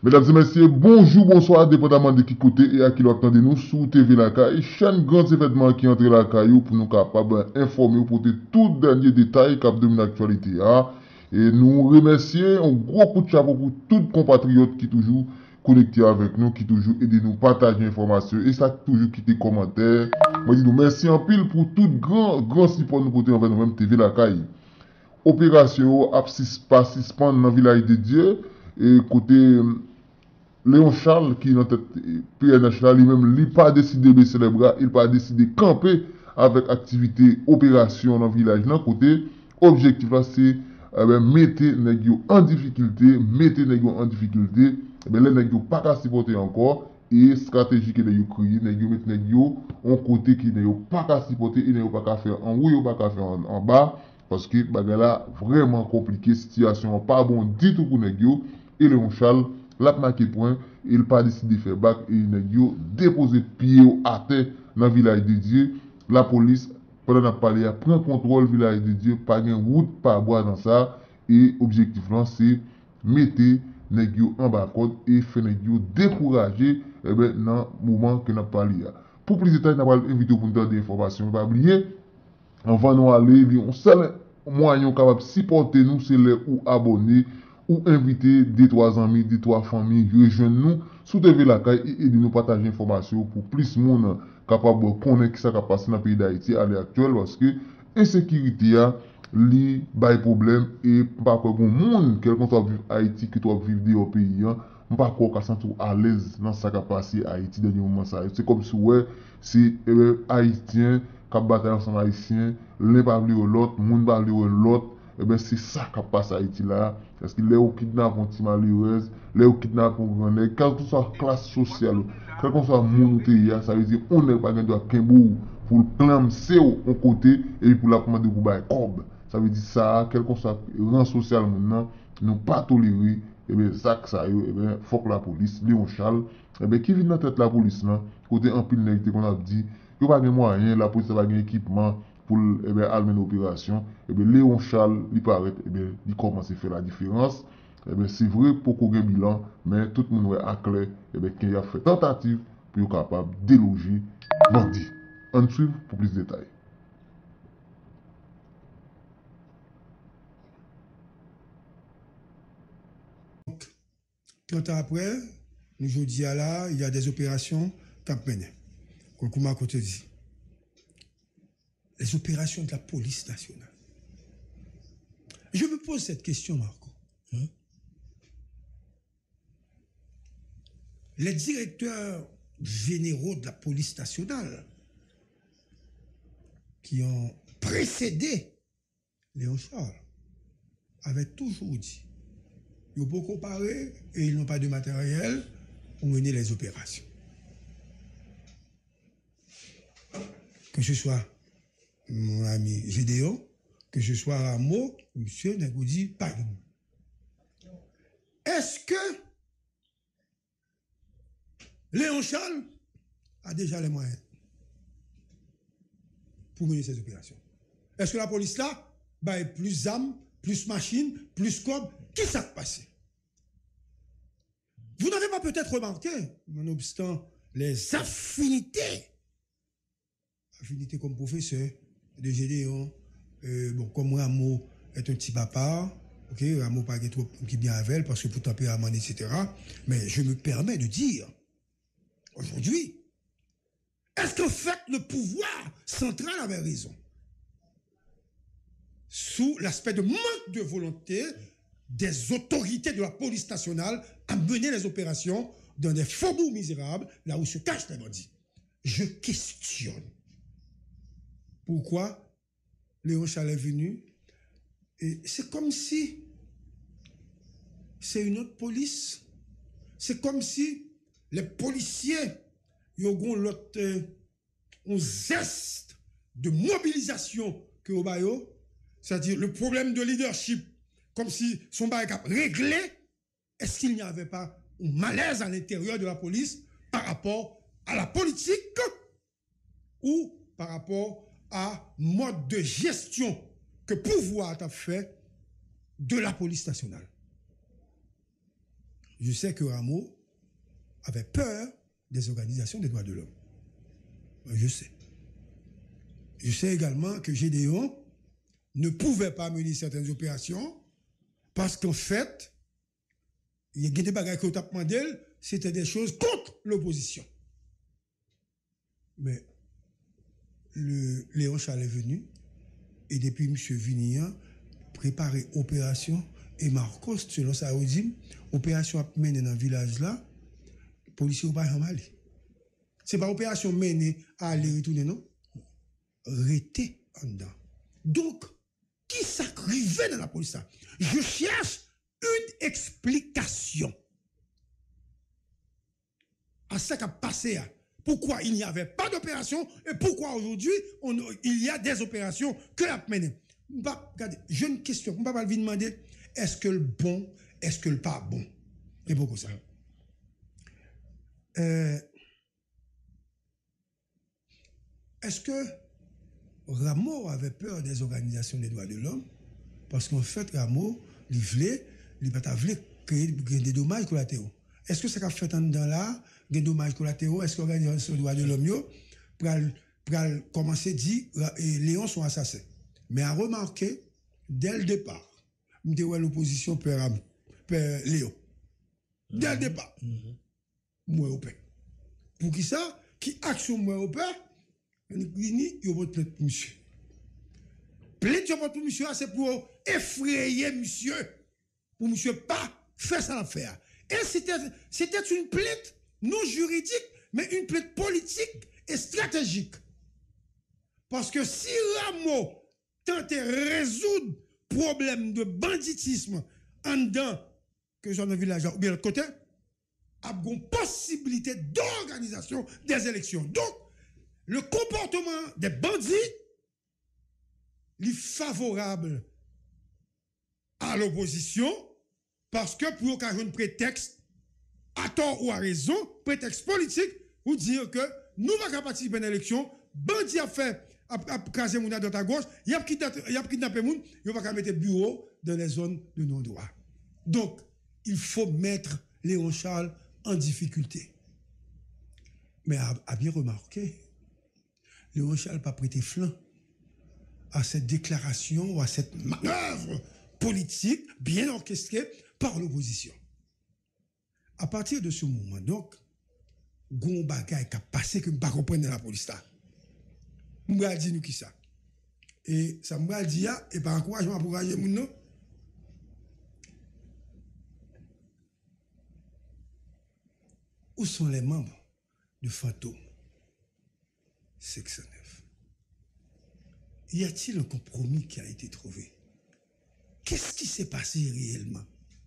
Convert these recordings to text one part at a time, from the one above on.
Mesdames et messieurs, bonjour, bonsoir, dépendamment de qui côté et à qui l'entendez nous sous TV Lakaï. Chaîne grands événements qui entrent la caillou pour nous capables d'informer ou porter tout dernier détail cap de l'actualité. Et nous remercions un gros coup de chapeau pour tous les compatriotes qui toujours connectés avec nous, qui toujours aident nous partager l'information et ça toujours quitter commentaires. Moi dis nous merci en pile pour tout grand support nous porter envers nous-mêmes TV Lakaï. Opération a suspend dans le village de Dieu et côté Léon Charles, qui est dans tête PNH là, lui-même, il n'a pas décidé de baisser les bras, il n'a pas décidé de camper avec activité, opération dans le village. D'un côté, objectif là, c'est mettre les gens en difficulté, les gens pas qu'à supporter encore, et stratégie que les gens créent, les gens mettent les gens en côté qui n'est pas qu'à supporter, et n'est pas qu'à faire en haut, pas qu'à faire en bas, parce que là, vraiment compliqué, situation pas bon du tout pour les gens, et Léon Charles, l'a marqué point, il pas décidé de faire bac et il a déposé pied à terre dans le village de Dieu. La police, pendant qu'on a parlé, prend contrôle du village de Dieu, pas de route, pas bois dans ça. Et l'objectif là, c'est mettre les gens en bas et faire les gens décourager dans le moment que nous avons parlé. Pour plus de détails, nous allons inviter pour nous donner des informations. Pas oublier, avant de nous aller, on seul moyen capable de supporter nous, c'est les ou abonner ou inviter des trois amis, des trois familles, rejoindre nous sous TV Lakaï et aider nous partager l'information pour plus de monde capable de connaître ce qui s'est passé dans le pays d'Haïti à l'heure actuelle parce que l'insécurité a li bay problème et pas quoi bon monde quel qu'on soit vivre Haïti que toi vivre au pays pas quoi qu'à sentir à l'aise dans ça qui a passé Haïti dernier moment ça c'est comme si ouais c'est haïtien qui bataille ensemble haïtien l'un parler au l'autre monde parler au l'autre et ben c'est ça qui passe à Haïti là parce qu'il est au kidnapping pour petit malheureuse les au kidnapping pour grand quelle que soit classe sociale quel que soit monde ça veut dire on n'est pas gain de kembo pour clamser au côté et pour la commander pour bailler cob ça veut dire ça quel que soit rang social maintenant nous pas tolérer et bien ça que ça et bien faut que la police Léon Charles et bien qui vient dans tête la police là côté en pile négité qu'on a dit il n'y a pas de moyens la police n'a pas d'équipement pour almer l'opération et bien Léon Charles il paraît et bien il commence à faire la différence et bien c'est vrai pour qu'on ait bilan mais tout le monde est à clair et bien qu'il a fait tentative pour être capable de déloger bandit. On suit pour plus de détails. Donc, 30 ans après, nous je dis là, il y a des opérations cap menées. Comme je te dis. Les opérations de la police nationale. Je me pose cette question, Marco. Les directeurs généraux de la police nationale qui ont précédé Léon Charles avaient toujours dit ils n'ont pas comparé et ils n'ont pas de matériel pour mener les opérations. Que ce soit mon ami Gédéon, que ce soit Rameau, monsieur Nagoudi, pas de nous. Est-ce que Léon Charles a déjà les moyens pour mener ces opérations? Est-ce que la police là a plus d'armes, plus machines, plus corps? Qui s'est passé? Vous n'avez pas peut-être remarqué, nonobstant les affinités comme professeur de Gédéon, comme Rameau est un petit papa, ok, Rameau pas trop qui bien avec elle parce que pour tempérament, etc. Mais je me permets de dire, aujourd'hui, est-ce qu'en fait le pouvoir central avait raison? Sous l'aspect de manque de volonté des autorités de la police nationale à mener les opérations dans des faubourgs misérables, là où se cachent les bandits. Je questionne. Pourquoi Léon Charles est venu? Et c'est comme si c'est une autre police. C'est comme si les policiers ont un zeste de mobilisation que au Bayo, c'est-à-dire le problème de leadership, comme si son bail a réglé. Est-ce qu'il n'y avait pas un malaise à l'intérieur de la police par rapport à la politique ou par rapport à mode de gestion que pouvoir a fait de la police nationale? je sais que Rameau avait peur des organisations des droits de l'homme. Je sais. Je sais également que Gédéon ne pouvait pas mener certaines opérations parce qu'en fait, il y a des bagages qu'on t'a demandé, c'était des choses contre l'opposition. Mais Léon Charles est venu et depuis M. Vignan préparer opération et Marcos, selon sa dit, opération à mener dans le village là, les policiers n'ont pas aller. C'est pas opération menée à aller retourner, non? Rester en dedans. Donc, qui s'acrivait dans la police là? Je cherche une explication à ce qui a passé. Pourquoi il n'y avait pas d'opération et pourquoi aujourd'hui il y a des opérations que la menées. Regardez, j'ai une question. Je ne vais pas vous demander est-ce que le bon, est-ce que le pas bon. Et beaucoup ça. Est-ce que Rameau avait peur des organisations des droits de l'homme? Parce qu'en fait, Rameau, il voulait créer des dommages collatéraux. Est-ce que ça a fait en dedans là, des dommages collatéraux? Est-ce que l'organisation des droits de l'homme, pour commencer à dire, Léon sont assassins? Mais à remarquer, dès le départ, l'opposition peur Léon. Dès le départ. Moi au paix. Pour qui ça? Qui action moi au paix? Il y a votre plainte pour monsieur. Plainte pour monsieur, c'est pour effrayer monsieur. Pour monsieur pas faire ça l'affaire. Et c'était une plainte non juridique, mais une plainte politique et stratégique. Parce que si Rameau tentait de résoudre le problème de banditisme en dedans, que j'en ai village ou bien de l'autre côté, a une possibilité d'organisation des élections. Donc, le comportement des bandits est favorable à l'opposition parce que pour occasion de prétexte, à tort ou à raison, prétexte politique, pour dire que nous ne pouvons pas participer à l'élection, bandit a fait, a crasé moun à droite à gauche, il a kidnappé moun, il va pas mettre bureau dans les zones de non-droit. Donc, il faut mettre Léon Charles en difficulté. Mais à bien remarquer, Léon Charles n'a pas prêté flanc à cette déclaration ou à cette manœuvre politique bien orchestrée par l'opposition. À partir de ce moment, donc, gon bagay qui a passé que je ne comprends pas dans la police là. M'bra dit nous qui ça. Et ça m'bra dit et par encouragement pour encourager moun non. Où sont les membres de Fantôme 609? Y a-t-il un compromis qui a été trouvé? Qu'est-ce qui s'est passé réellement?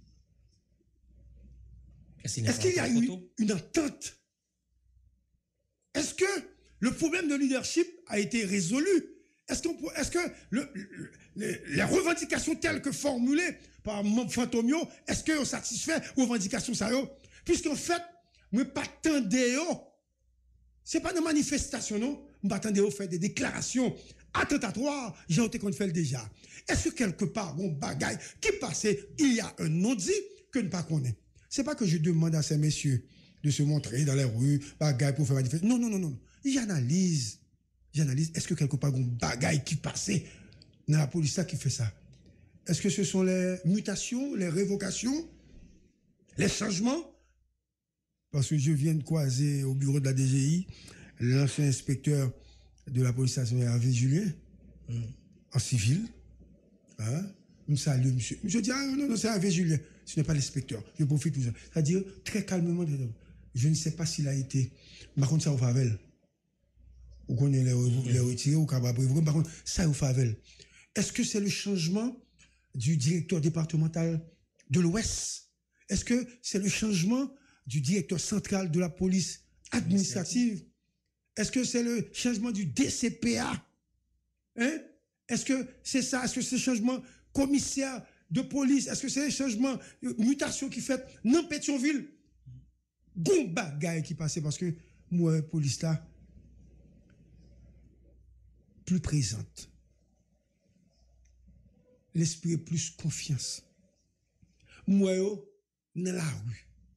Est-ce qu'il y a eu une entente? Est-ce que le problème de leadership a été résolu? Est-ce que les revendications telles que formulées par Fantomio, est-ce que satisfait aux revendications ça? Puisqu'en fait, moi pas attendez c'est pas une manifestation non, moi attendez faire des déclarations attentatoires, j'ai été qu'on fait déjà. Est-ce que quelque part bon bagaille qui passait, il y a un non-dit que ne pas connaît. C'est pas que je demande à ces messieurs de se montrer dans les rues, bagaille pour faire manifestation. Non. J'analyse. Est-ce que quelque part, un bagaille qui passait dans la police qui fait ça? Est-ce que ce sont les mutations, les révocations, les changements? Parce que je viens de croiser au bureau de la DGI l'ancien inspecteur de la police nationale, Hervé Julien, en civil. Hein? Je salue, monsieur. Je dis, non, c'est Hervé Julien. Ce n'est pas l'inspecteur. Je profite pour ça. C'est-à-dire, très calmement, je ne sais pas s'il a été. Par contre, ça au Favel. Ou qu'on est les retirés ou Cababre. Par contre, ça au Favel. Est-ce que c'est le changement du directeur départemental de l'Ouest? Est-ce que c'est le changement du directeur central de la police administrative? Est-ce que c'est le changement du DCPA? Hein? Est-ce que c'est ça? Est-ce que c'est le changement commissaire de police? Est-ce que c'est le changement, mutation qui fait dans Pétionville? Bon bagaille qui passait parce que moi, police là, plus présente. L'esprit est plus confiance. Moi, dans la rue,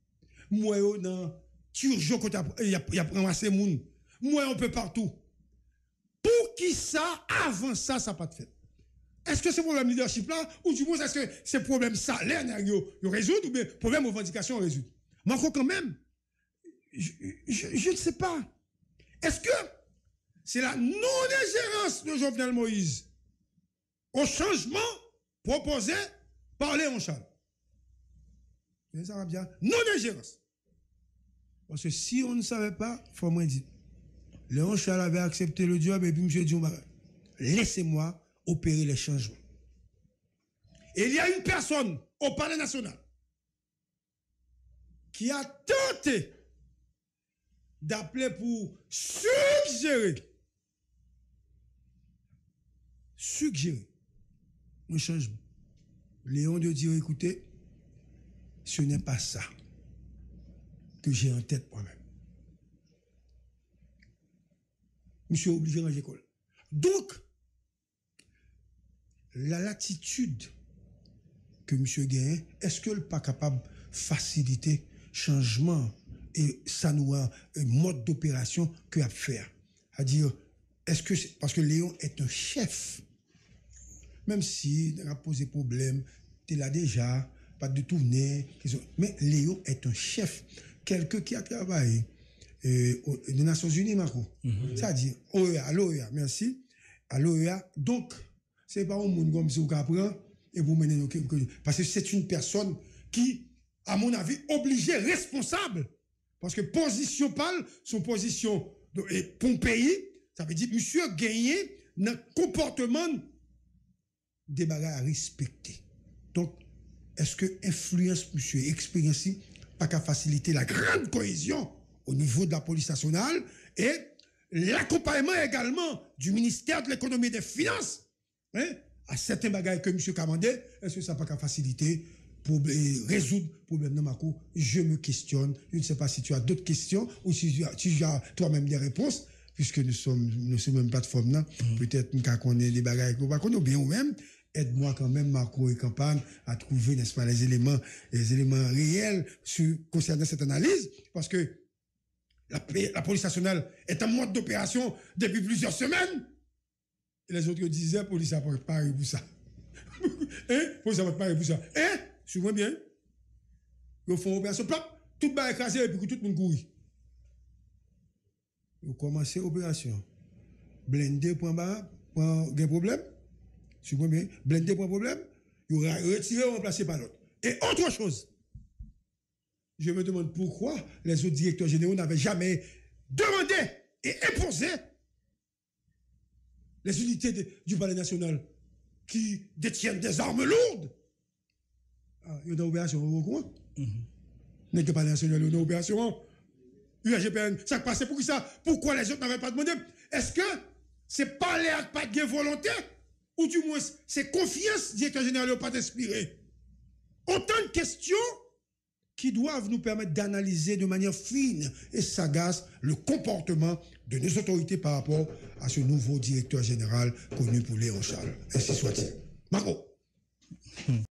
Moi, dans Turgeon, il a ramassé moun. Moi, on peut partout. Pour qui ça, avant ça, ça n'a pas de fait? Est-ce que c'est problème leadership là, ou du moins, est-ce que c'est problème salaire, il résout, ou bien problème revendication, résout? Mais quand même, je ne sais pas. Est-ce que c'est la non-ingérence de Jovenel Moïse au changement proposé par Léon Charles? Ça va bien. Non-ingérence. Parce que si on ne savait pas, il faut moi dire. Léon Charles avait accepté le job et puis M. Diouma, laissez-moi opérer les changements. Et il y a une personne au Palais national qui a tenté d'appeler pour suggérer un changement. Léon de dire, écoutez, ce n'est pas ça que j'ai en tête moi-même. Monsieur est obligé de ranger l'école. Donc, la latitude que monsieur gagne, est-ce qu'elle n'est pas capable de faciliter changement et ça nous a un mode d'opération que à faire? C'est-à-dire, est-ce que c'est parce que Léon est un chef, même si il a posé problème, il a déjà, pas de tournée, mais Léon est un chef, quelqu'un qui a travaillé aux Nations Unies, Marco. C'est-à-dire, OEA, l'OEA, merci, à l'OEA. Donc, c'est pas un monde comme ça qu'on apprend et vous menez nos parce que c'est une personne qui, à mon avis, obligée, responsable. Parce que position pâle, son position pour un pays, ça veut dire monsieur gagné dans le comportement des bagages à respecter. Donc, est-ce que influence monsieur, expérience, pas qu'à faciliter la grande cohésion au niveau de la police nationale et l'accompagnement également du ministère de l'économie et des finances, hein, à certains bagages que monsieur commandé, est-ce que ça pas qu'à faciliter pour résoudre le problème de Marco? Je me questionne. Je ne sais pas si tu as d'autres questions ou si tu as toi-même des réponses, puisque nous sommes même plateforme là. Peut-être qu'on ait des bagages qu'on va connaître bien ou même. Aide-moi quand même, Marco et Campagne, à trouver, n'est-ce pas, les éléments réels concernant cette analyse, parce que la police nationale est en mode d'opération depuis plusieurs semaines. Et les autres disaient, la police n'a pas préparé pour ça. Hein? Police n'a pas préparé pour ça. Hein? Souvent bien. Ils font opération, plop, tout le monde écrasé et puis tout le monde courit. Ils commencent l'opération. Blindé, point bas, point, un problème. Souvent bien. Blindé, point problème. Ils retiré, remplacé par l'autre. Et autre chose. Je me demande pourquoi les autres directeurs généraux n'avaient jamais demandé et imposé les unités du Palais national qui détiennent des armes lourdes. Ah, il y a une opération au coin. N'est-ce pas national, il y a une opération. UAGPN, ça passait pour ça. Pourquoi les autres n'avaient pas demandé? Est-ce que c'est pas l'air pas de volonté? Ou du moins, c'est confiance, directeur général, n'a pas inspiré? Autant de questions qui doivent nous permettre d'analyser de manière fine et sagace le comportement de nos autorités par rapport à ce nouveau directeur général connu pour Léon Charles. Ainsi soit-il. Marco.